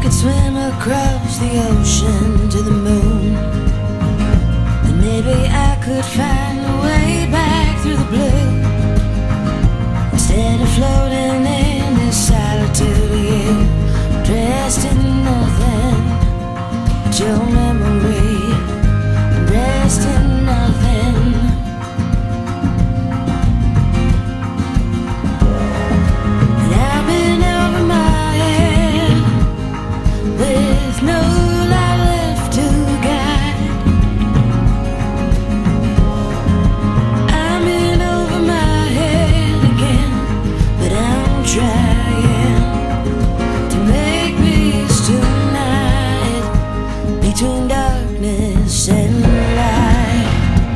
could swim across the ocean to the moon, then maybe I could find a way back through the blue. Instead of floating in this solitude, you dressed in nothing but your memory, dressed in nothing. And I've been over my head with no light left to guide. I'm in over my head again, but I'm trying to make peace tonight between darkness and light.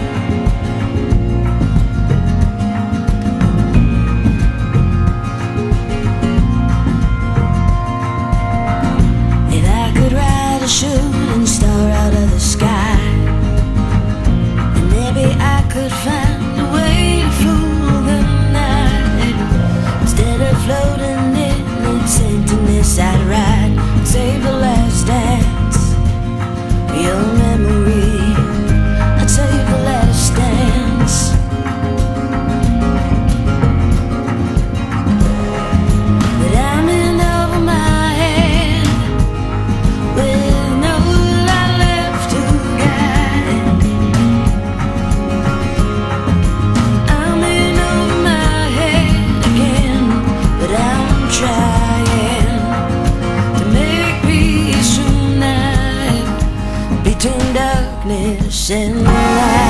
If I could ride a shooting star out of the sky, then maybe I could find a way to fool the night. Instead of floating in its emptiness, I'd ride and save the last dance for your memory. I'd save the last dance. But I'm in over my head with no light left to guide. I'm in over my head again, but I'm trying to make peace tonight between darkness and light.